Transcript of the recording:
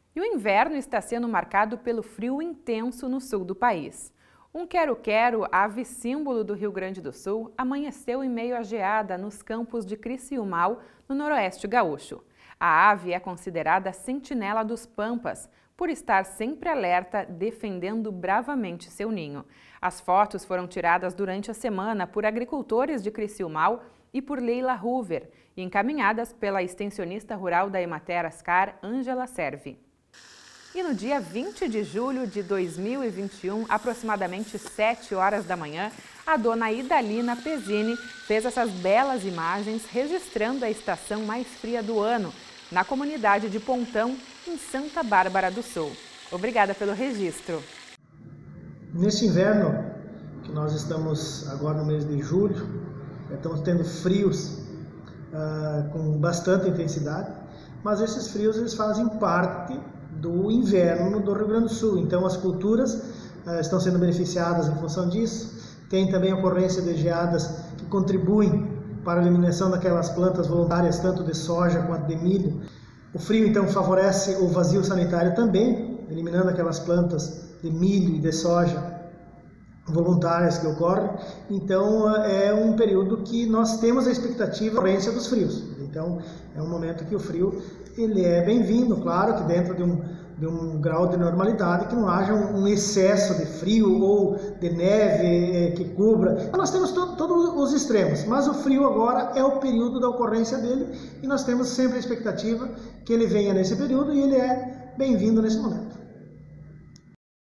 E o inverno está sendo marcado pelo frio intenso no sul do país. Um quero-quero, ave símbolo do Rio Grande do Sul, amanheceu em meio à geada nos campos de Criciúmal, no noroeste gaúcho. A ave é considerada a sentinela dos pampas, por estar sempre alerta, defendendo bravamente seu ninho. As fotos foram tiradas durante a semana por agricultores de Criciúmal e por Leila Hoover, e encaminhadas pela extensionista rural da Emater Ascar, Ângela Servi. E no dia 20 de julho de 2021, aproximadamente 7 horas da manhã, a dona Idalina Pezzini fez essas belas imagens registrando a estação mais fria do ano, na comunidade de Pontão, em Santa Bárbara do Sul. Obrigada pelo registro. Nesse inverno, que nós estamos agora no mês de julho, estamos tendo frios com bastante intensidade, mas esses frios eles fazem parte do inverno do Rio Grande do Sul, então as culturas estão sendo beneficiadas em função disso. Tem também a ocorrência de geadas que contribuem para a eliminação daquelas plantas voluntárias, tanto de soja quanto de milho. O frio então favorece o vazio sanitário também, eliminando aquelas plantas de milho e de soja voluntárias que ocorrem. Então é um período que nós temos a expectativa de ocorrência dos frios. Então é um momento que o frio ele é bem-vindo, claro que dentro de um grau de normalidade, que não haja um excesso de frio ou de neve que cubra. Nós temos todos os extremos, mas o frio agora é o período da ocorrência dele e nós temos sempre a expectativa que ele venha nesse período e ele é bem-vindo nesse momento.